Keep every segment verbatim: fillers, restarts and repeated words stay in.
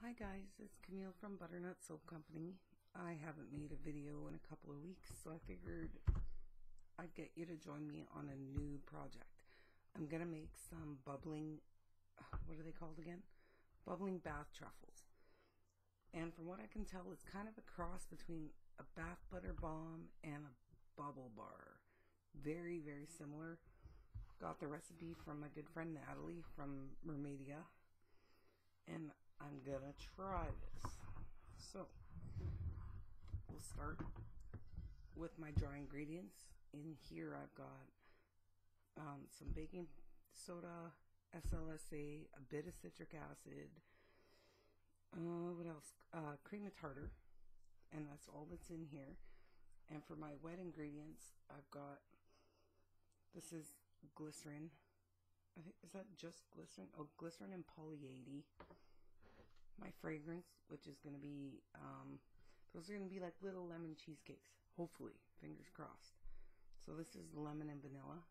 Hi guys, it's Camille from Butternut Soap Company. I haven't made a video in a couple of weeks, so I figured I'd get you to join me on a new project. I'm gonna make some bubbling, what are they called again? Bubbling bath truffles. And from what I can tell, it's kind of a cross between a bath butter bomb and a bubble bar. Very, very similar. Got the recipe from my good friend Natalie from Mermaidia. And I'm gonna try this. So we'll start with my dry ingredients. In here I've got um, some baking soda, S L S A, a bit of citric acid, uh, what else? Uh, cream of tartar, and that's all that's in here. And for my wet ingredients, I've got, this is glycerin. I think, is that just glycerin? Oh, glycerin and poly eighty. My fragrance, which is going to be, um, those are going to be like little lemon cheesecakes. Hopefully, fingers crossed. So this is lemon and vanilla.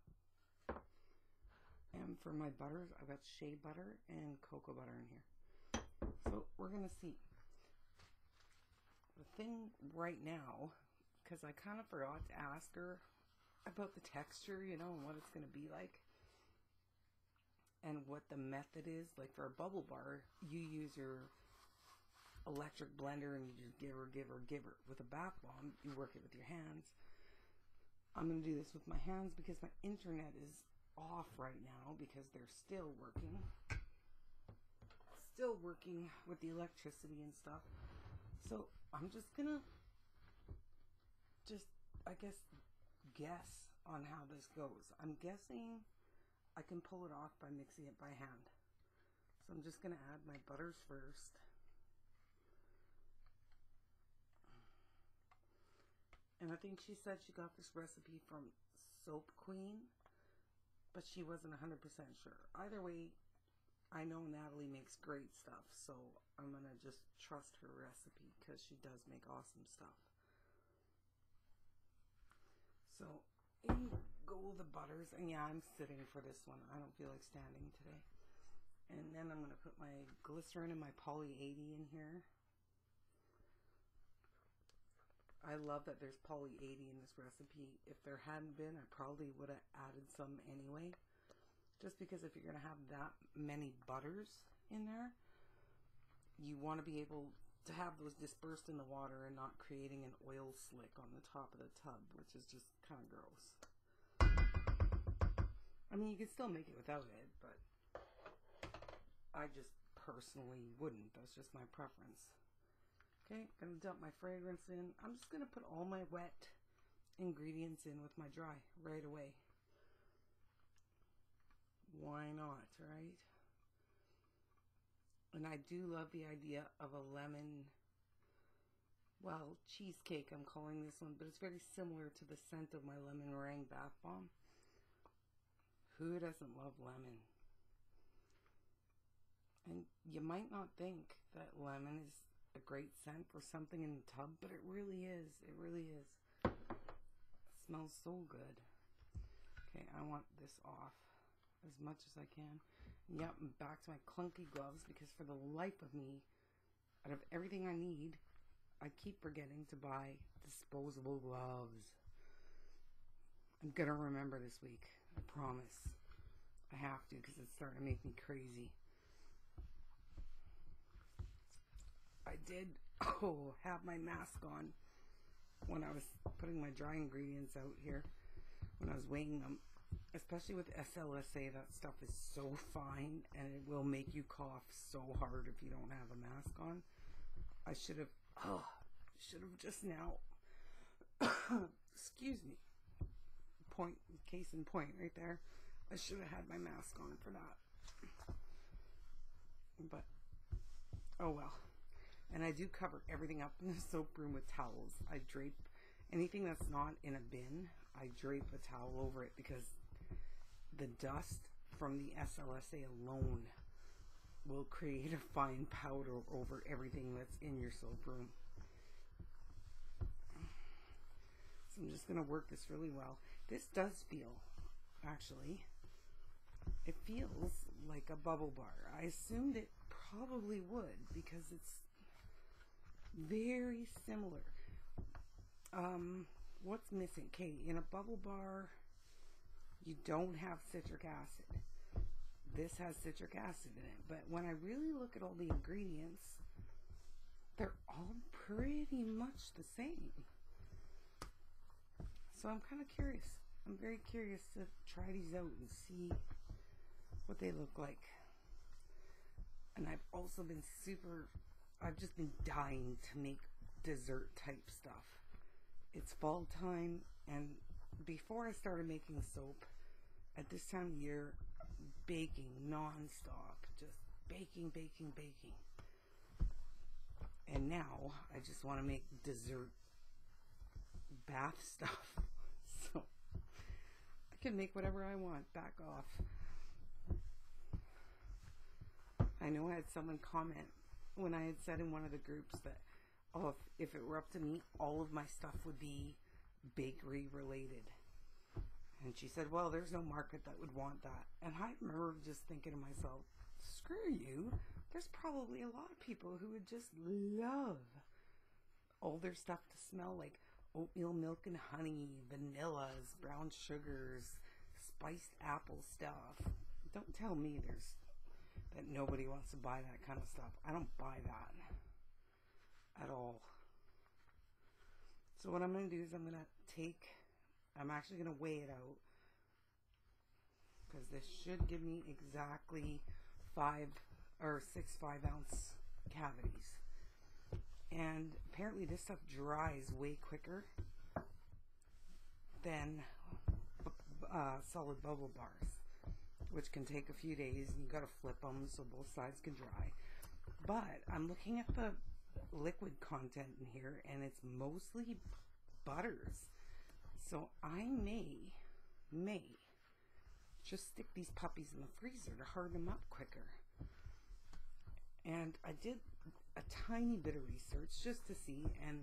And for my butters, I've got shea butter and cocoa butter in here. So we're going to see. The thing right now, because I kind of forgot to ask her about the texture, you know, and what it's going to be like. And what the method is. Like for a bubble bar, you use your electric blender and you just give her, give her, give her. With a bath bomb, you work it with your hands. I'm going to do this with my hands because my internet is off right now because they're still working. Still working with the electricity and stuff. So I'm just going to just, I guess, guess on how this goes. I'm guessing I can pull it off by mixing it by hand. So I'm just going to add my butters first. And I think she said she got this recipe from Soap Queen, but she wasn't one hundred percent sure. Either way, I know Natalie makes great stuff, so I'm going to just trust her recipe because she does make awesome stuff. So in go the butters, and yeah, I'm sitting for this one. I don't feel like standing today. And then I'm going to put my glycerin and my poly eighty in here. I love that there's poly eighty in this recipe. If there hadn't been, I probably would have added some anyway. Just because if you're going to have that many butters in there, you want to be able to have those dispersed in the water and not creating an oil slick on the top of the tub, which is just kind of gross. I mean, you can still make it without it, but I just personally wouldn't. That's just my preference. Okay, gonna dump my fragrance in. I'm just gonna put all my wet ingredients in with my dry right away. Why not, right? And I do love the idea of a lemon, well, cheesecake I'm calling this one, but it's very similar to the scent of my lemon meringue bath bomb. Who doesn't love lemon? And you might not think that lemon is a great scent for something in the tub, but it really is. It really is. It smells so good. Okay, I want this off as much as I can. Yep, I'm back to my clunky gloves because for the life of me, out of everything I need, I keep forgetting to buy disposable gloves. I'm gonna remember this week. I promise. I have to because it's starting to make me crazy. I did oh have my mask on when I was putting my dry ingredients out here, when I was weighing them. Especially with S L S A, that stuff is so fine and it will make you cough so hard if you don't have a mask on. I should have, oh, should have just now, excuse me, point, case in point right there. I should have had my mask on for that. But, oh well. And I do cover everything up in the soap room with towels. I drape anything that's not in a bin, I drape a towel over it because the dust from the S L S A alone will create a fine powder over everything that's in your soap room. So I'm just going to work this really well. This does feel, actually, it feels like a bubble bar. I assumed it probably would, because it's very similar. Um, what's missing? Okay, in a bubble bar, you don't have citric acid. This has citric acid in it, but when I really look at all the ingredients, they're all pretty much the same. So I'm kind of curious. I'm very curious to try these out and see what they look like. And I've also been super, I've just been dying to make dessert type stuff. It's fall time, and before I started making soap, at this time of year, baking non-stop, just baking, baking, baking. And now I just want to make dessert bath stuff. So I can make whatever I want. Back off. I know I had someone comment when I had said in one of the groups that, oh, if, if it were up to me, all of my stuff would be bakery related. And she said, well, there's no market that would want that. And I remember just thinking to myself, screw you. There's probably a lot of people who would just love all their stuff to smell like oatmeal milk and honey, vanillas, brown sugars, spiced apple stuff. Don't tell me there's that nobody wants to buy that kind of stuff. I don't buy that at all. So what I'm going to do is I'm going to take, I'm actually going to weigh it out, because this should give me exactly five or six five ounce cavities. And apparently this stuff dries way quicker than uh, solid bubble bars, which can take a few days, and you got to flip them so both sides can dry. But I'm looking at the liquid content in here, and it's mostly butters. So I may, may just stick these puppies in the freezer to harden them up quicker. And I did a tiny bit of research just to see, and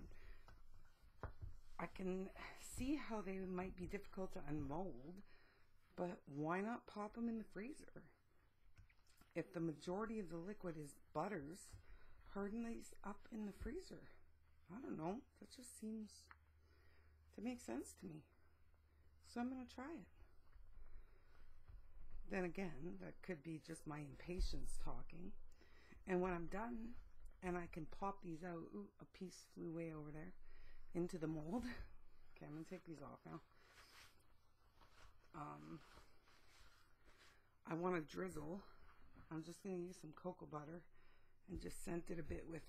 I can see how they might be difficult to unmold, but why not pop them in the freezer? If the majority of the liquid is butters, harden these up in the freezer. I don't know, that just seems to make sense to me. So I'm going to try it. Then again, that could be just my impatience talking. And when I'm done, and I can pop these out, ooh, a piece flew way over there, into the mold. Okay, I'm going to take these off now. Um, I want to drizzle. I'm just going to use some cocoa butter and just scent it a bit with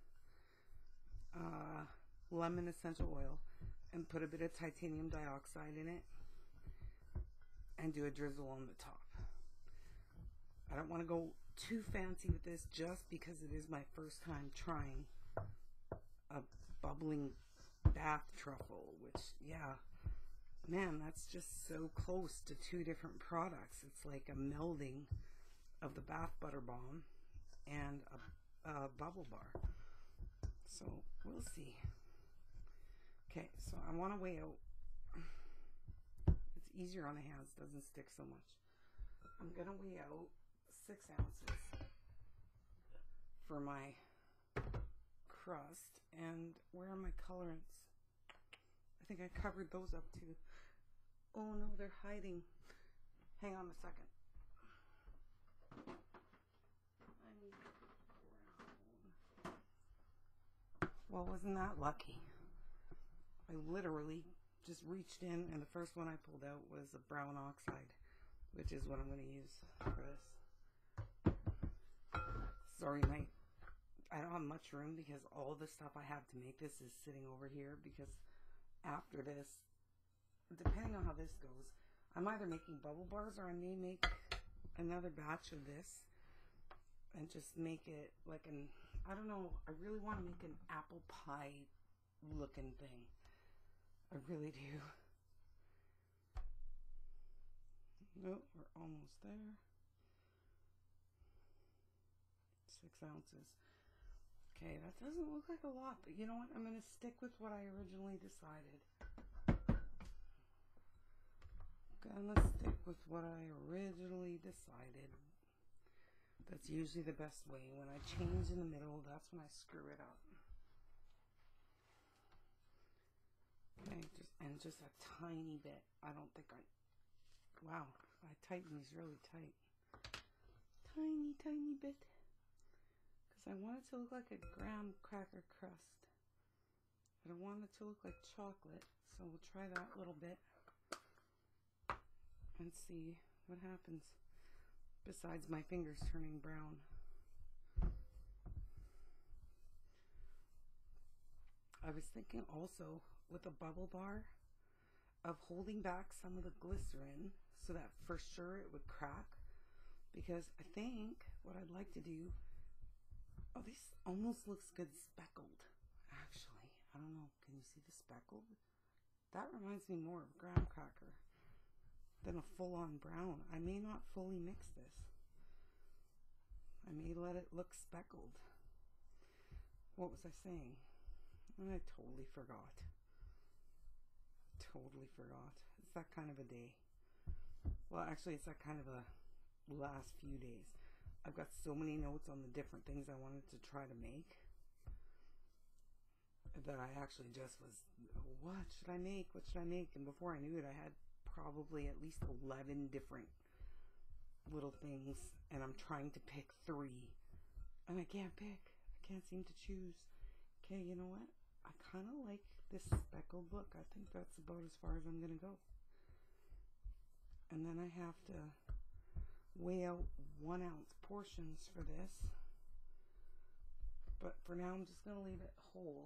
uh, lemon essential oil, and put a bit of titanium dioxide in it, and do a drizzle on the top. I don't want to go too fancy with this, just because it is my first time trying a bubbling bath truffle, which, yeah, man, that's just so close to two different products. It's like a melding of the bath butter bomb and a, a bubble bar. So we'll see. Okay, so I want to weigh out. It's easier on the hands, doesn't stick so much. I'm going to weigh out six ounces for my crust. And where are my colorants? I think I covered those up too. Oh no, they're hiding. Hang on a second. I need brown. Well, wasn't that lucky? I literally just reached in, and the first one I pulled out was a brown oxide, which is what I'm going to use for this. Sorry, my, I don't have much room, because all the stuff I have to make this is sitting over here, because after this, depending on how this goes, I'm either making bubble bars, or I may make another batch of this and just make it like an, I don't know, I really want to make an apple pie looking thing. I really do. Nope, we're almost there. Six ounces. Okay, that doesn't look like a lot, but you know what? I'm going to stick with what I originally decided. Gonna stick with what I originally decided. That's usually the best way. When I change in the middle, that's when I screw it up. Okay, just, and just a tiny bit. I don't think I, wow, I tighten these really tight. Tiny, tiny bit. Because I want it to look like a graham cracker crust. I don't want it to look like chocolate, so we'll try that a little bit and see what happens. Besides my fingers turning brown. I was thinking also with a bubble bar of holding back some of the glycerin so that for sure it would crack, because I think what I'd like to do, oh, this almost looks good speckled actually. I don't know, can you see the speckled? That reminds me more of graham cracker than a full-on brown. I may not fully mix this. I may let it look speckled. What was I saying? I totally forgot. Totally forgot. It's that kind of a day. Well, actually, it's that kind of a last few days. I've got so many notes on the different things I wanted to try to make that I actually just was, what should I make? What should I make? And before I knew it, I had probably at least eleven different little things, and I'm trying to pick three, and I can't pick. I can't seem to choose. Okay, you know what? I kind of like this speckled look. I think that's about as far as I'm going to go. And then I have to weigh out one ounce portions for this. But for now, I'm just going to leave it whole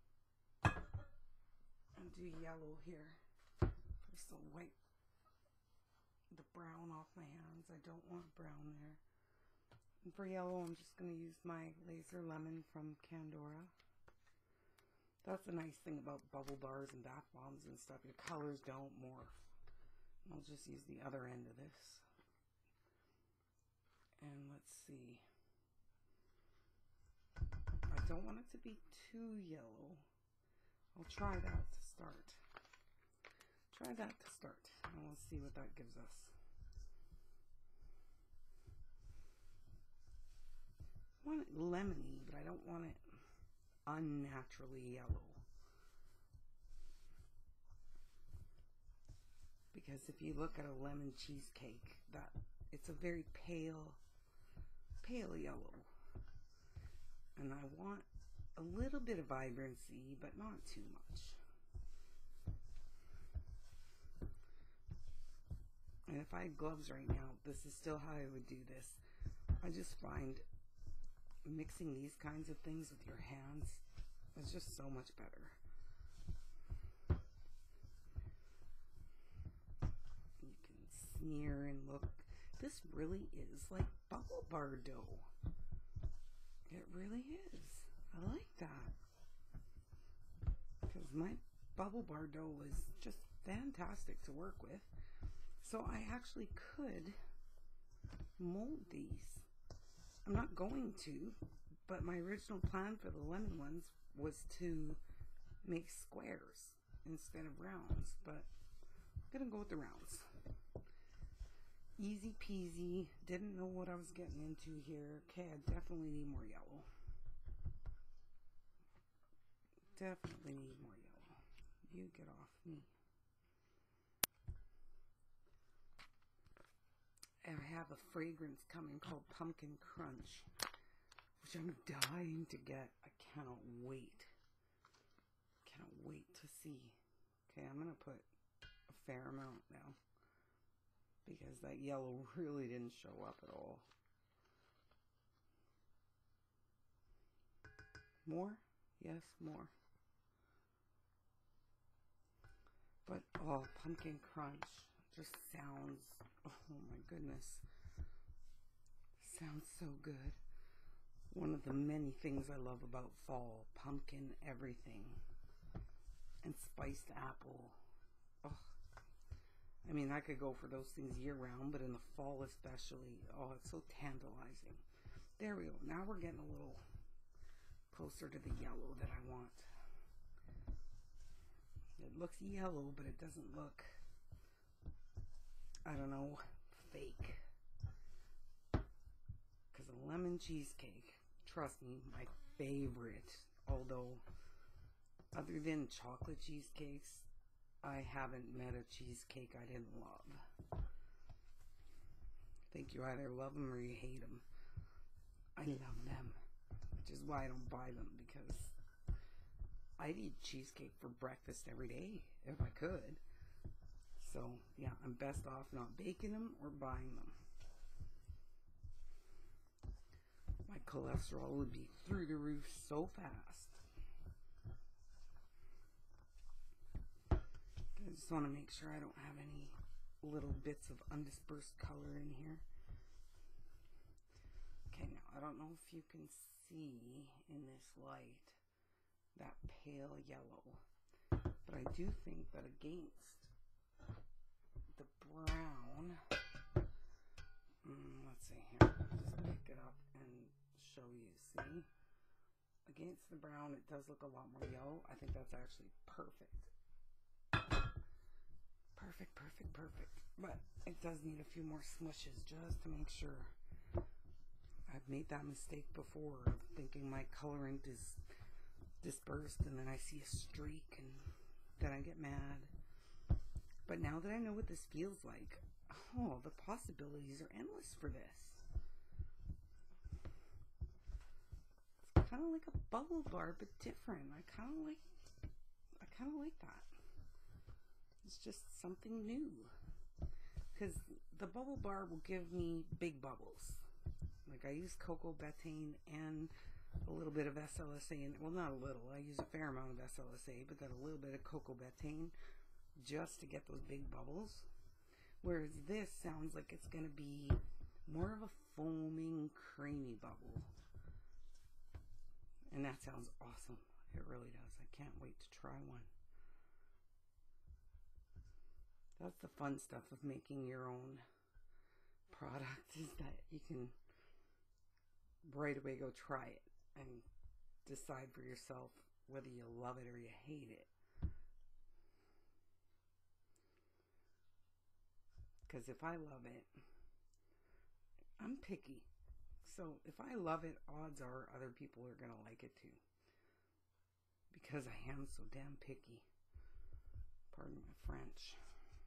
and do yellow here. Just to wipe the brown off my hands. I don't want brown there. And for yellow, I'm just going to use my Laser Lemon from Candora. That's the nice thing about bubble bars and bath bombs and stuff. Your colors don't morph. I'll just use the other end of this. And let's see. I don't want it to be too yellow. I'll try that to start. Try that to start. And we'll see what that gives us. I want it lemony, but I don't want it unnaturally yellow, because if you look at a lemon cheesecake, that it's a very pale pale yellow, and I want a little bit of vibrancy but not too much. And if I had gloves right now, this is still how I would do this. I just find mixing these kinds of things with your hands is just so much better. You can smear and look. This really is like bubble bar dough. It really is. I like that. Because my bubble bar dough was just fantastic to work with. So I actually could mold these. I'm not going to, but my original plan for the lemon ones was to make squares instead of rounds, but I'm gonna go with the rounds. Easy peasy. Didn't know what I was getting into here. Okay, I definitely need more yellow. Definitely need more yellow. You get off me. And I have a fragrance coming called Pumpkin Crunch, which I'm dying to get. I cannot wait. Cannot wait to see. Okay, I'm going to put a fair amount now, because that yellow really didn't show up at all. More? Yes, more. But, oh, Pumpkin Crunch just sounds, oh my goodness, sounds so good. One of the many things I love about fall: pumpkin everything, and spiced apple. Oh, I mean, I could go for those things year round, but in the fall especially, oh, it's so tantalizing. There we go. Now we're getting a little closer to the yellow that I want. It looks yellow, but it doesn't look, I don't know, fake. because a lemon cheesecake, trust me, my favorite. Although, other than chocolate cheesecakes, I haven't met a cheesecake I didn't love. I think you either love them or you hate them. I love them, which is why I don't buy them, because I'd eat cheesecake for breakfast every day if I could. So, yeah, I'm best off not baking them or buying them. My cholesterol would be through the roof so fast. I just want to make sure I don't have any little bits of undispersed color in here. Okay, now I don't know if you can see in this light that pale yellow, but I do think that against the brown, mm, let's see here, just pick it up and show you, see? Against the brown, it does look a lot more yellow. I think that's actually perfect. Perfect, perfect, perfect. But it does need a few more smushes just to make sure. I've made that mistake before of thinking my colorant is dispersed and then I see a streak and then I get mad. But now that I know what this feels like, oh, the possibilities are endless for this. It's kind of like a bubble bar, but different. I kind of like, I kind of like that. It's just something new. Because the bubble bar will give me big bubbles. Like I use cocoa betaine and a little bit of S L S A. In, well, not a little. I use a fair amount of S L S A, but then a little bit of cocoa betaine just to get those big bubbles. Whereas this sounds like it's going to be more of a foaming, creamy bubble. And that sounds awesome. It really does. I can't wait to try one. That's the fun stuff of making your own product, is that you can right away go try it and decide for yourself whether you love it or you hate it. Because if I love it, I'm picky. So if I love it, odds are other people are going to like it too. Because I am so damn picky. Pardon my French.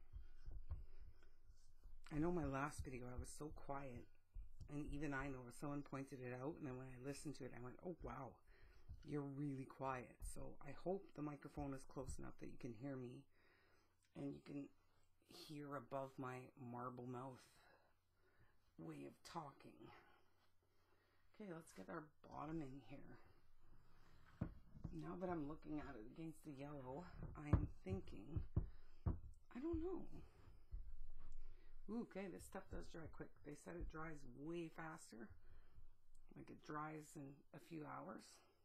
I know my last video I was so quiet, and even I know if someone pointed it out, and then when I listened to it I went, oh wow, you're really quiet. So I hope the microphone is close enough that you can hear me and you can hear above my marble mouth way of talking. Okay, let's get our bottom in here. Now that I'm looking at it against the yellow, I'm thinking, I don't know. Ooh, okay, this stuff does dry quick. They said it dries way faster. Like it dries in a few hours.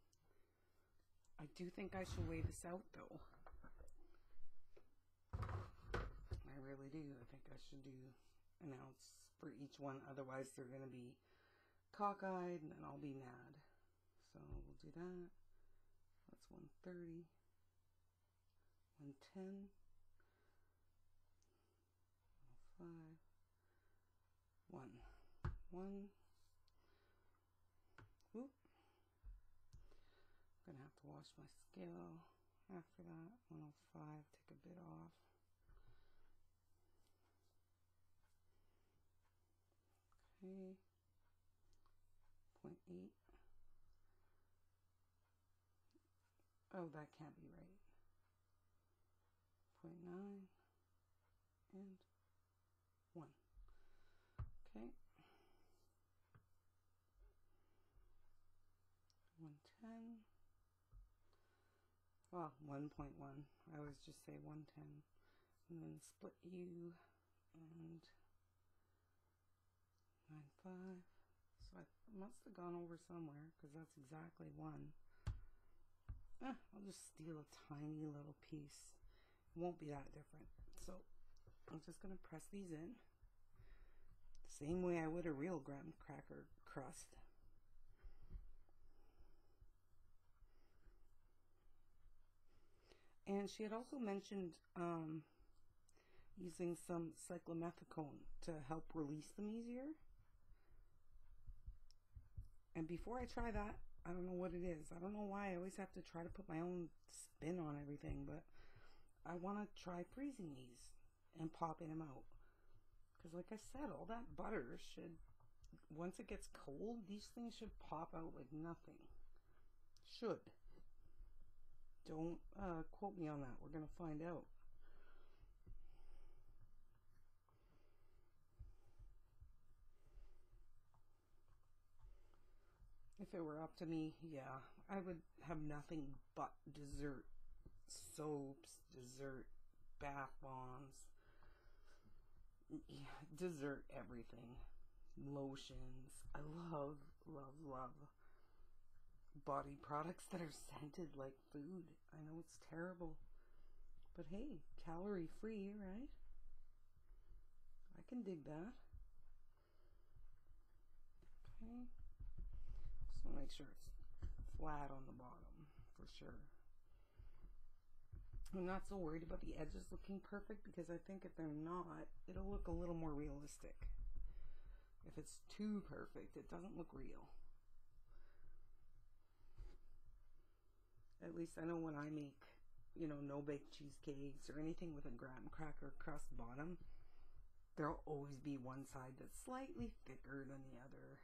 I do think I should weigh this out though. I really do. I think I should do an ounce for each one. Otherwise they're going to be cockeyed and then I'll be mad. So we'll do that. That's one thirty. one ten. Five, one, one. Oop. I'm gonna have to wash my scale after that. one oh five, take a bit off. Okay. point eight. Oh, that can't be right. point nine and one. Okay. one ten. Well, one point one. I always just say one ten. And then split U and nine five. So I must have gone over somewhere because that's exactly one. Eh, I'll just steal a tiny little piece. It won't be that different. So I'm just going to press these in the same way I would a real graham cracker crust. And she had also mentioned um, using some cyclomethicone to help release them easier. And before I try that, I don't know what it is. I don't know why I always have to try to put my own spin on everything, but I want to try freezing these and popping them out. Because like I said, all that butter should, once it gets cold, these things should pop out like nothing. Should. Don't uh, quote me on that. We're going to find out. If it were up to me, yeah, I would have nothing but dessert. Soaps, dessert, bath bombs, yeah, dessert everything. Lotions. I love, love, love body products that are scented like food. I know it's terrible, but hey, calorie free, right? I can dig that. Okay. Just want to make sure it's flat on the bottom for sure. I'm not so worried about the edges looking perfect because I think if they're not, it'll look a little more realistic. If it's too perfect, it doesn't look real. At least I know when I make, you know, no-bake cheesecakes or anything with a graham cracker crust bottom, there'll always be one side that's slightly thicker than the other.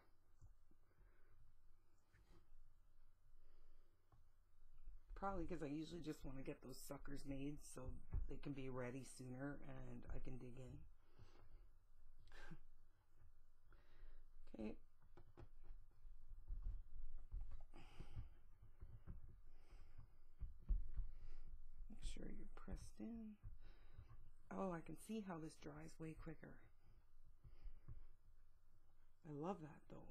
Probably because I usually just want to get those suckers made so they can be ready sooner and I can dig in. Okay. Make sure you're pressed in. Oh, I can see how this dries way quicker. I love that though.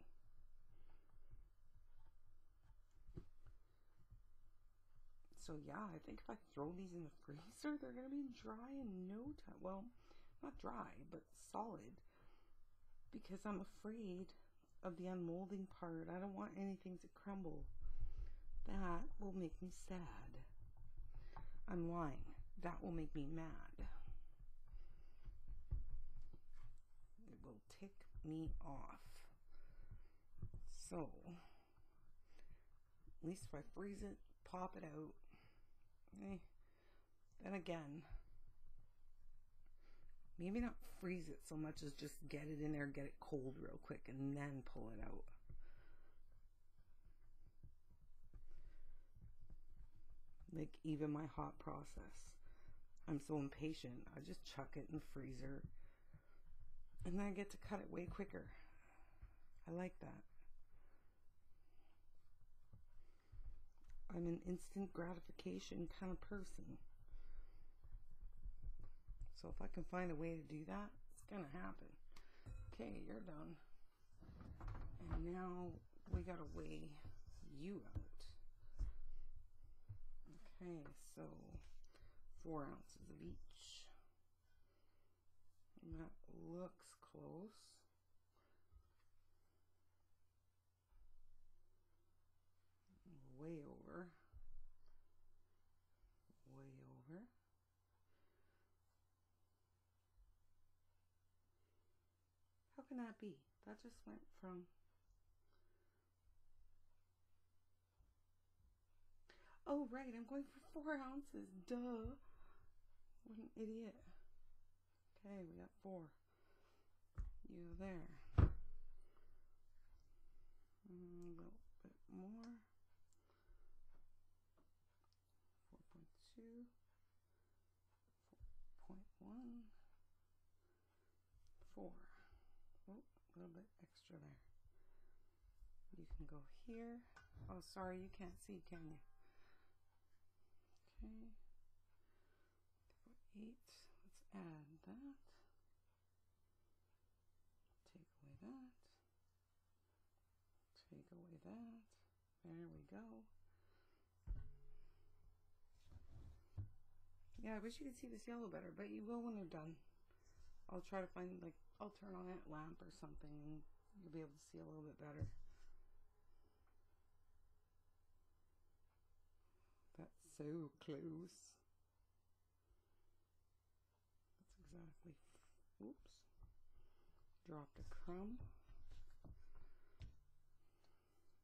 So yeah, I think if I throw these in the freezer, they're going to be dry in no time. Well, not dry, but solid. Because I'm afraid of the unmolding part. I don't want anything to crumble. That will make me sad. I'm lying. That will make me mad. It will tick me off. So, at least if I freeze it, pop it out. Eh. Then again, maybe not freeze it so much as just get it in there, get it cold real quick, and then pull it out. Like even my hot process, I'm so impatient. I just chuck it in the freezer, and then I get to cut it way quicker. I like that. I'm an instant gratification kind of person. So if I can find a way to do that, it's gonna happen. Okay, you're done. And now we gotta weigh you out. Okay, so four ounces of each. And that looks close. Way over. Way over. How can that be? That just went from... Oh, right, I'm going for four ounces. Duh. What an idiot. Okay, we got four. You there. A little bit more. four point two. four point one. four. Oh, a little bit extra there. You can go here. Oh, sorry, you can't see, can you? Okay. Eight. Let's add that. Take away that. Take away that. There we go. Yeah, I wish you could see this yellow better, but you will when they're done. I'll try to find, like, I'll turn on that lamp or something and you'll be able to see a little bit better. That's so close. That's exactly, oops, dropped a crumb.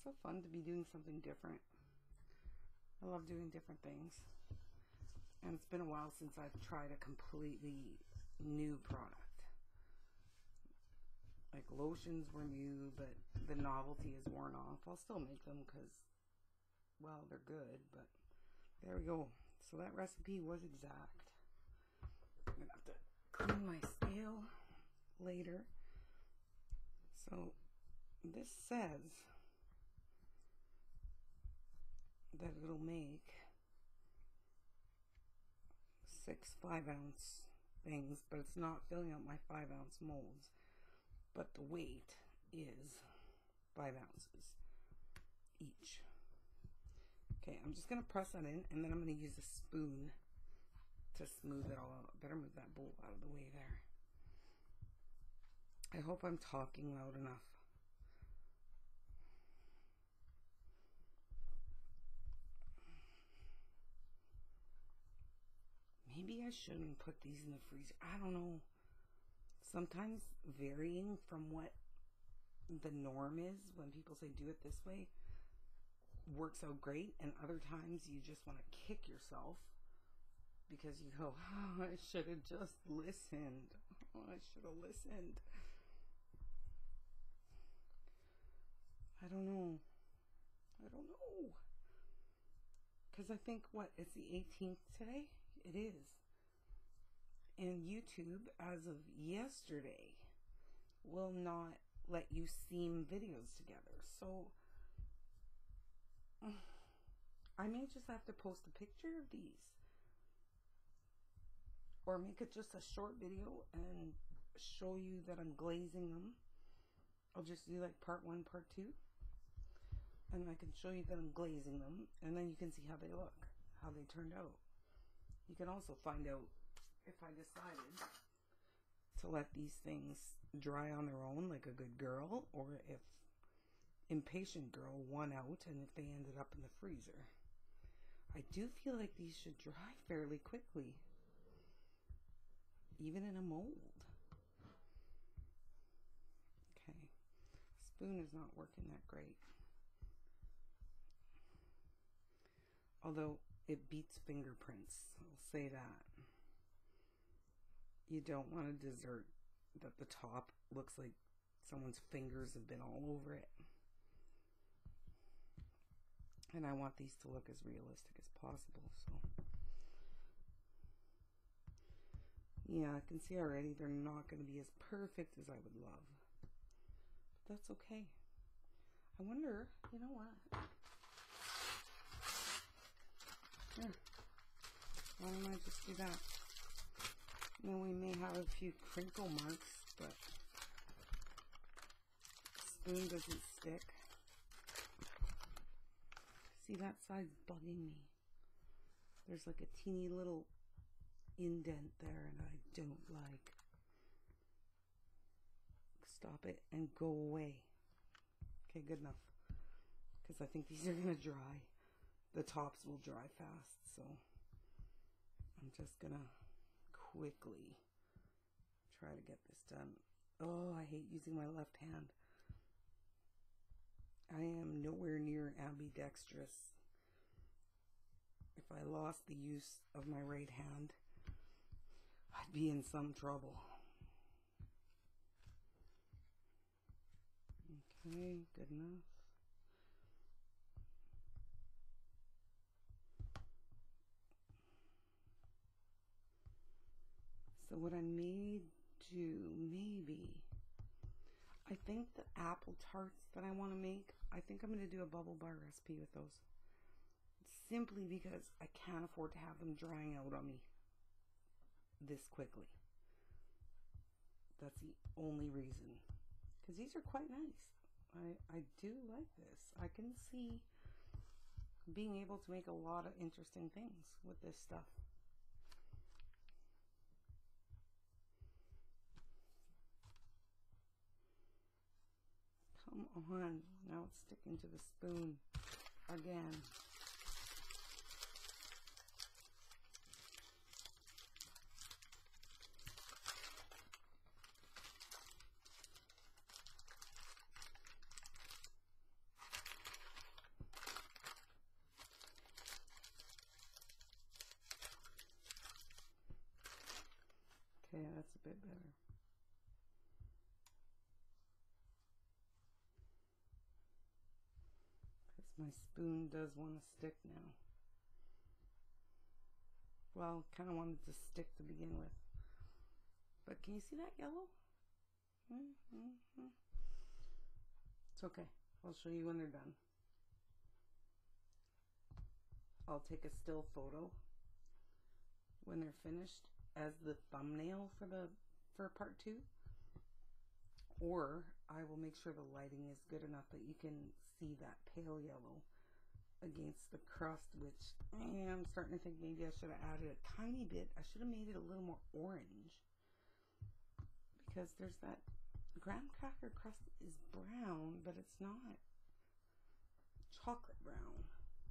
so fun to be doing something different. I love doing different things. And it's been a while since I've tried a completely new product. Like lotions were new, but the novelty is worn off. I'll still make them because, well, they're good, but there we go. So that recipe was exact. I'm going to have to clean my scale later. So this says that it'll make six five ounce things, but it's not filling out my five ounce molds. But the weight is five ounces each. Okay, I'm just gonna press that in, and then I'm gonna use a spoon to smooth it all out. Better move that bowl out of the way there. I hope I'm talking loud enough. Maybe I shouldn't put these in the freezer. I don't know. Sometimes varying from what the norm is, when people say do it this way, works out great, and other times you just want to kick yourself because you go, oh, I should have just listened. Oh, I should have listened. I don't know. I don't know. Because I think, what, it's the eighteenth today? It is. And YouTube, as of yesterday, will not let you seam videos together. So I may just have to post a picture of these, or make it just a short video and show you that I'm glazing them. I'll just do like part one, part two, and I can show you that I'm glazing them, and then you can see how they look, how they turned out. You can also find out if I decided to let these things dry on their own like a good girl, or if impatient girl won out and if they ended up in the freezer. I do feel like these should dry fairly quickly, even in a mold. Okay, spoon is not working that great, although it beats fingerprints, I'll say that. You don't want a dessert that the top looks like someone's fingers have been all over it. And I want these to look as realistic as possible, so. Yeah, I can see already they're not going to be as perfect as I would love. But that's okay. I wonder, you know what? Here. Why don't I just do that? Now we may have a few crinkle marks, but spoon doesn't stick. See, that side's bugging me. There's like a teeny little indent there, and I don't like. Stop it and go away. Okay, good enough. Because I think these are going to dry. The tops will dry fast, so I'm just going to quickly try to get this done. Oh, I hate using my left hand. I am nowhere near ambidextrous. If I lost the use of my right hand, I'd be in some trouble. Okay, good enough. So what I may do, maybe, I think the apple tarts that I want to make, I think I'm going to do a bubble bar recipe with those. Simply because I can't afford to have them drying out on me this quickly. That's the only reason. Because these are quite nice. I, I do like this. I can see being able to make a lot of interesting things with this stuff. Come on, now it's sticking to the spoon again. yeah, that's a bit better. Because my spoon does want to stick now. Well, kind of wanted to stick to begin with. But can you see that yellow? Mm-hmm. It's okay. I'll show you when they're done. I'll take a still photo when they're finished as the thumbnail for the for part two, or I will make sure the lighting is good enough that you can see that pale yellow against the crust, which eh, I'm starting to think maybe I should have added a tiny bit. I should have made it a little more orange, because there's that graham cracker crust is brown, but it's not chocolate brown.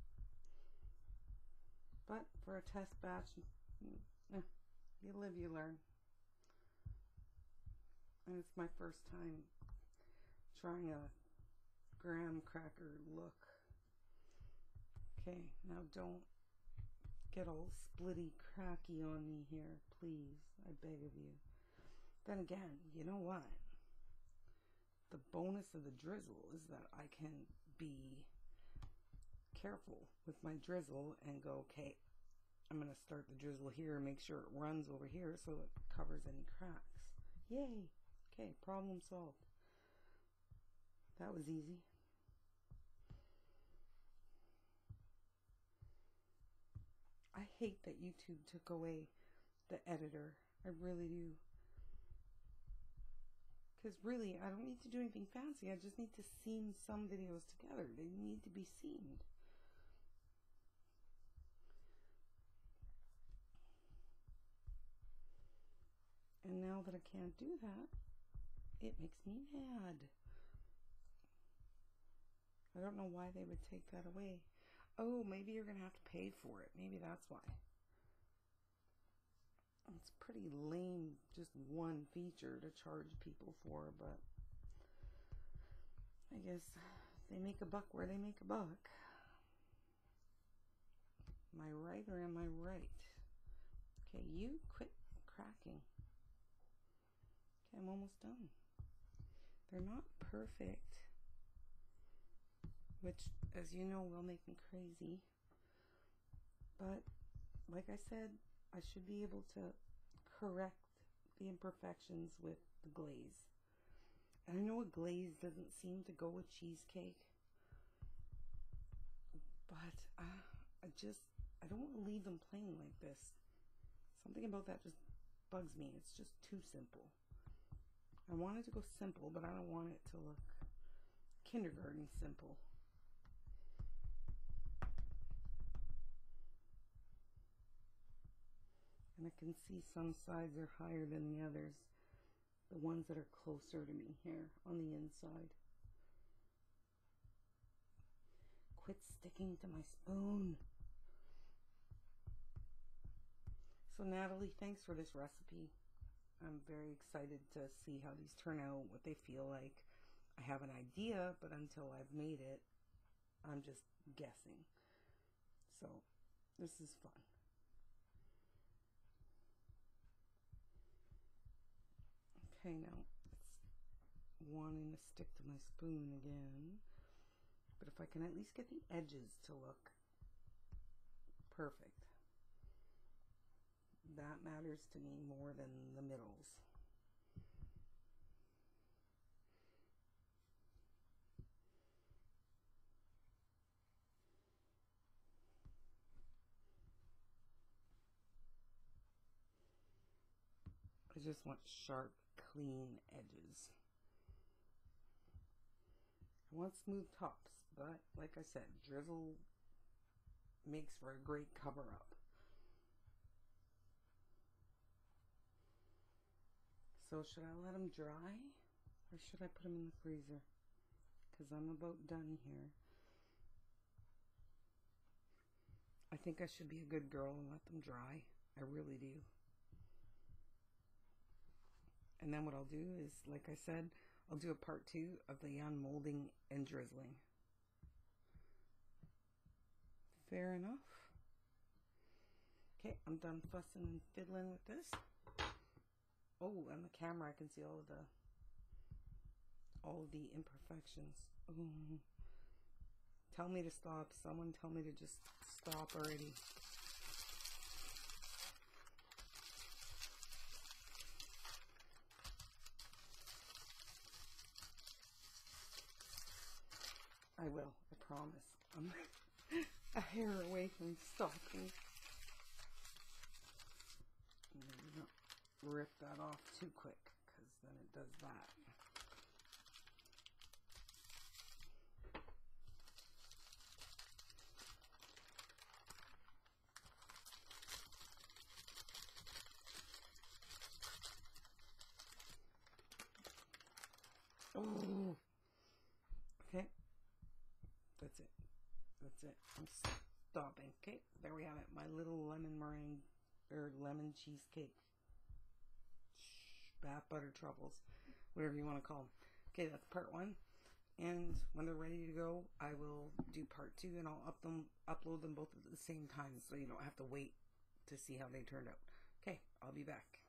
But for a test batch, eh, you live, you learn. And it's my first time trying a graham cracker look. Okay, now don't get all splitty cracky on me here, please. I beg of you. Then again, you know what? The bonus of the drizzle is that I can be careful with my drizzle and go, okay, I'm going to start the drizzle here and make sure it runs over here so it covers any cracks. Yay! Okay, problem solved. That was easy. I hate that YouTube took away the editor. I really do. Because really, I don't need to do anything fancy. I just need to seam some videos together. They need to be seamed. And now that I can't do that, it makes me mad. I don't know why they would take that away. Oh, maybe you're going to have to pay for it. Maybe that's why. It's pretty lame, just one feature to charge people for, but I guess they make a buck where they make a buck. Am I right or am I right? Okay, you quit cracking. Okay, I'm almost done. They're not perfect, which, as you know, will make me crazy. But, like I said, I should be able to correct the imperfections with the glaze. And I know a glaze doesn't seem to go with cheesecake, but uh, I just, I don't want to leave them plain like this. Something about that just bugs me. It's just too simple. I want it to go simple, but I don't want it to look kindergarten simple. And I can see some sides are higher than the others. The ones that are closer to me here on the inside. Quit sticking to my spoon. So Natalie, thanks for this recipe. I'm very excited to see how these turn out, what they feel like. I have an idea, but until I've made it, I'm just guessing. So this is fun. Okay, now it's wanting to stick to my spoon again. But if I can at least get the edges to look perfect, that matters to me more than the middles. I just want sharp, clean edges. I want smooth tops, but like I said, drizzle makes for a great cover-up. So should I let them dry, or should I put them in the freezer? Because I'm about done here. I think I should be a good girl and let them dry. I really do. And then what I'll do is, like I said, I'll do a part two of the unmolding and drizzling. Fair enough. Okay, I'm done fussing and fiddling with this. Oh, on the camera I can see all of the all of the imperfections. Ooh. Tell me to stop. Someone tell me to just stop already. I will, I promise. I'm a hair away from stopping. Maybe not rip that off too quick, because then it does that. Oh, okay. That's it. That's it. I'm stopping. Okay, there we have it. My little lemon meringue or lemon cheesecake. Bath butter truffles, whatever you want to call them. Okay, that's part one. And when they're ready to go, I will do part two, and I'll up them, upload them both at the same time, so you don't have to wait to see how they turned out. Okay, I'll be back.